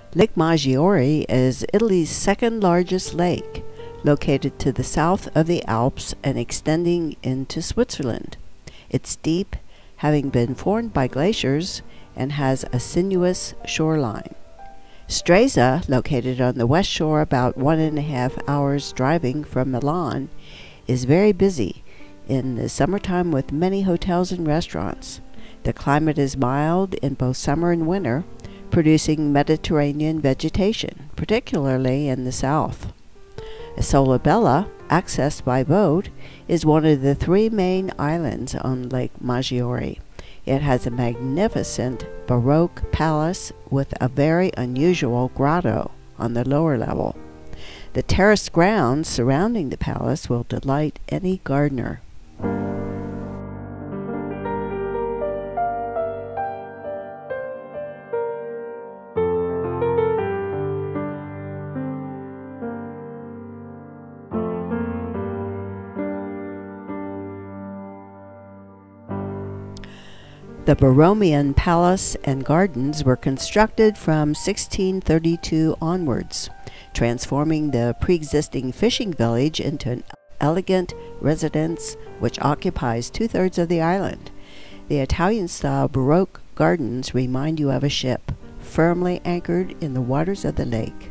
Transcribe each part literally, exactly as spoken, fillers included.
Lake Maggiore is Italy's second largest lake, located to the south of the Alps and extending into Switzerland. It's deep, having been formed by glaciers, and has a sinuous shoreline. Stresa, located on the west shore about one and a half hours driving from Milan, is very busy in the summertime with many hotels and restaurants. The climate is mild in both summer and winter, producing Mediterranean vegetation, particularly in the south. Isola Bella, accessed by boat, is one of the three main islands on Lake Maggiore. It has a magnificent baroque palace with a very unusual grotto on the lower level. The terraced grounds surrounding the palace will delight any gardener. The Borromean Palace and Gardens were constructed from sixteen thirty-two onwards, transforming the pre-existing fishing village into an elegant residence which occupies two-thirds of the island. The Italian-style Baroque gardens remind you of a ship, firmly anchored in the waters of the lake.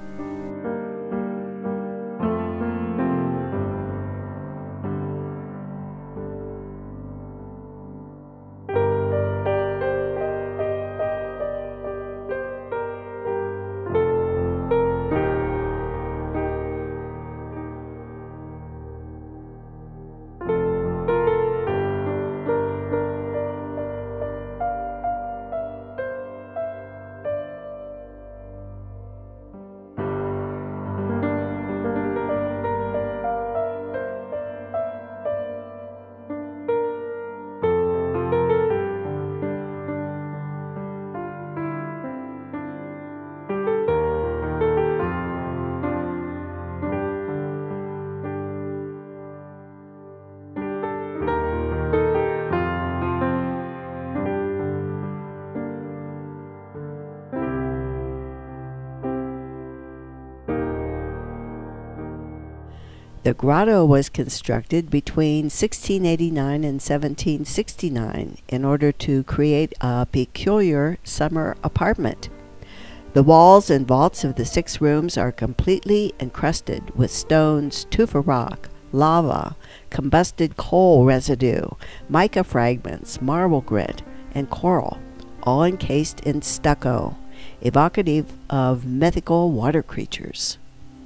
The grotto was constructed between sixteen eighty-nine and seventeen sixty-nine in order to create a peculiar summer apartment. The walls and vaults of the six rooms are completely encrusted with stones, tufa rock, lava, combusted coal residue, mica fragments, marble grit, and coral, all encased in stucco, evocative of mythical water creatures.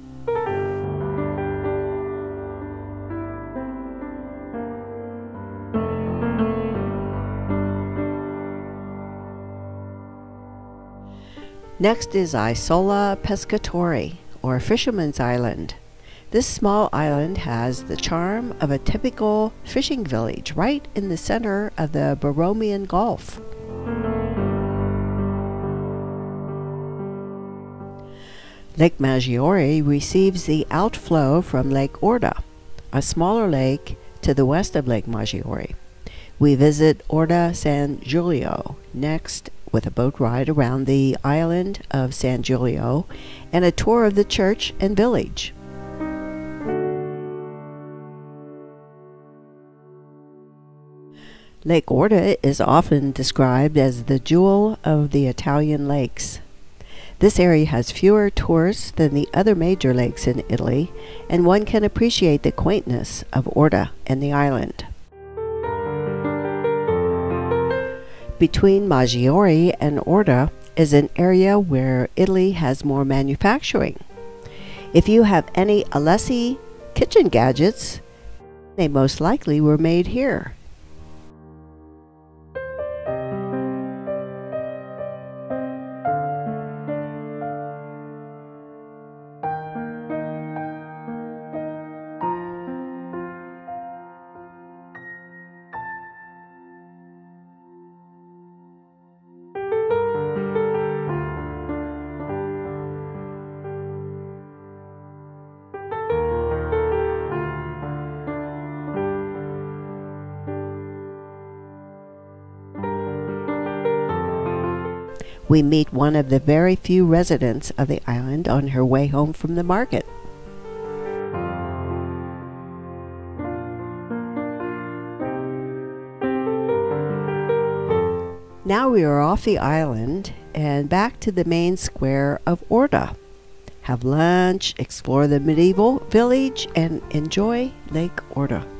Next is Isola Pescatori, or Fisherman's Island. This small island has the charm of a typical fishing village right in the center of the Borromean Gulf. Lake Maggiore receives the outflow from Lake Orta, a smaller lake to the west of Lake Maggiore. We visit Orta San Giulio next, with a boat ride around the island of San Giulio and a tour of the church and village. Lake Orta is often described as the jewel of the Italian lakes. This area has fewer tourists than the other major lakes in Italy, and one can appreciate the quaintness of Orta and the island. Between Maggiore and Orta is an area where Italy has more manufacturing. If you have any Alessi kitchen gadgets, they most likely were made here. We meet one of the very few residents of the island on her way home from the market. Now we are off the island and back to the main square of Orta. Have lunch, explore the medieval village, and enjoy Lake Orta.